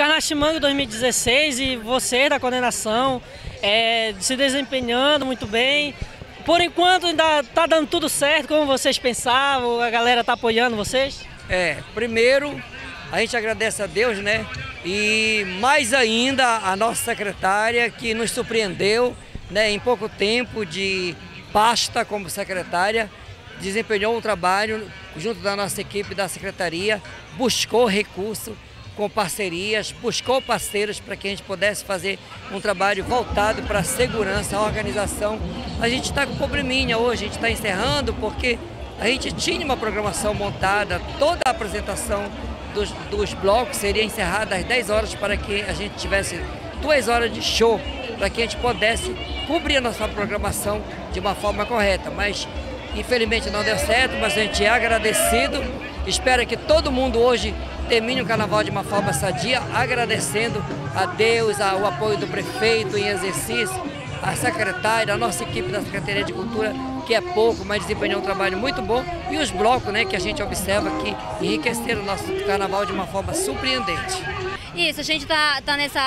Carnaximango 2016 e você da coordenação se desempenhando muito bem. Por enquanto ainda está dando tudo certo, como vocês pensavam, a galera está apoiando vocês? Primeiro a gente agradece a Deus, né? E mais ainda a nossa secretária que nos surpreendeu, né? Em pouco tempo de pasta como secretária, desempenhou um trabalho junto da nossa equipe da secretaria, buscou recurso com parcerias, buscou parceiros para que a gente pudesse fazer um trabalho voltado para a segurança, a organização. A gente está com probleminha hoje, a gente está encerrando porque a gente tinha uma programação montada, toda a apresentação dos blocos seria encerrada às 10 horas para que a gente tivesse 2 horas de show, para que a gente pudesse cobrir a nossa programação de uma forma correta. Mas infelizmente não deu certo, mas a gente é agradecido, espera que todo mundo hoje termine o carnaval de uma forma sadia, agradecendo a Deus, o apoio do prefeito em exercício, a secretária, a nossa equipe da Secretaria de Cultura, que é pouco, mas desempenhou um trabalho muito bom, e os blocos, né, que a gente observa que enriqueceram o nosso carnaval de uma forma surpreendente. Isso, a gente tá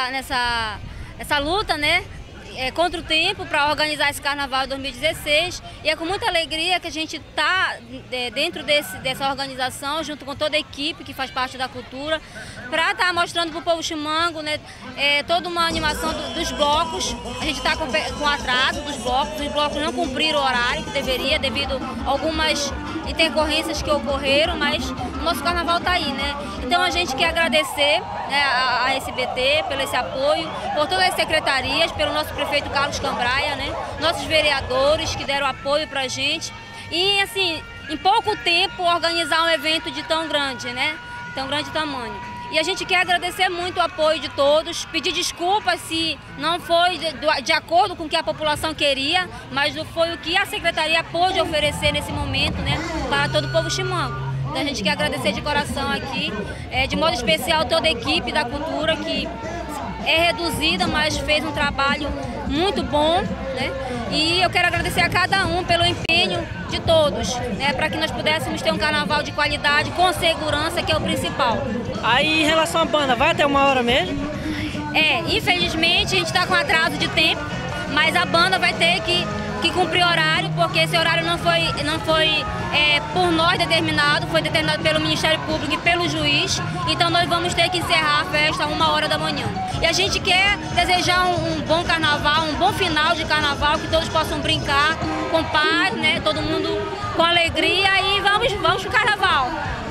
nessa luta, né? Contra o tempo para organizar esse Carnaval de 2016 e é com muita alegria que a gente está dentro dessa organização, junto com toda a equipe que faz parte da cultura, para estar mostrando para o povo chimango, né, toda uma animação dos blocos. A gente está com atraso dos blocos, os blocos não cumpriram o horário que deveria devido a algumas intercorrências que ocorreram, mas o nosso Carnaval está aí, né? Então a gente quer agradecer, né, a SBT pelo esse apoio, por todas as secretarias, pelo nosso prefeito Carlos Cambraia, né? Nossos vereadores que deram apoio para a gente e assim, em pouco tempo organizar um evento de tão grande, né? Tão grande tamanho. E a gente quer agradecer muito o apoio de todos, pedir desculpas se não foi de acordo com o que a população queria, mas foi o que a secretaria pôde oferecer nesse momento, né, para todo o povo chimango. Então a gente quer agradecer de coração aqui, de modo especial toda a equipe da cultura que é reduzida, mas fez um trabalho muito bom, né? E eu quero agradecer a cada um pelo empenho de todos, né? Para que nós pudéssemos ter um carnaval de qualidade, com segurança, que é o principal. Aí em relação à banda, vai até 1 hora mesmo? Infelizmente a gente está com atraso de tempo, mas a banda vai ter que cumprir horário, porque esse horário não foi por nós determinado, foi determinado pelo Ministério Público e pelo juiz, então nós vamos ter que encerrar a festa 1 hora da manhã. E a gente quer desejar um bom carnaval, um bom final de carnaval, que todos possam brincar com paz, né? Todo mundo com alegria e vamos pro carnaval.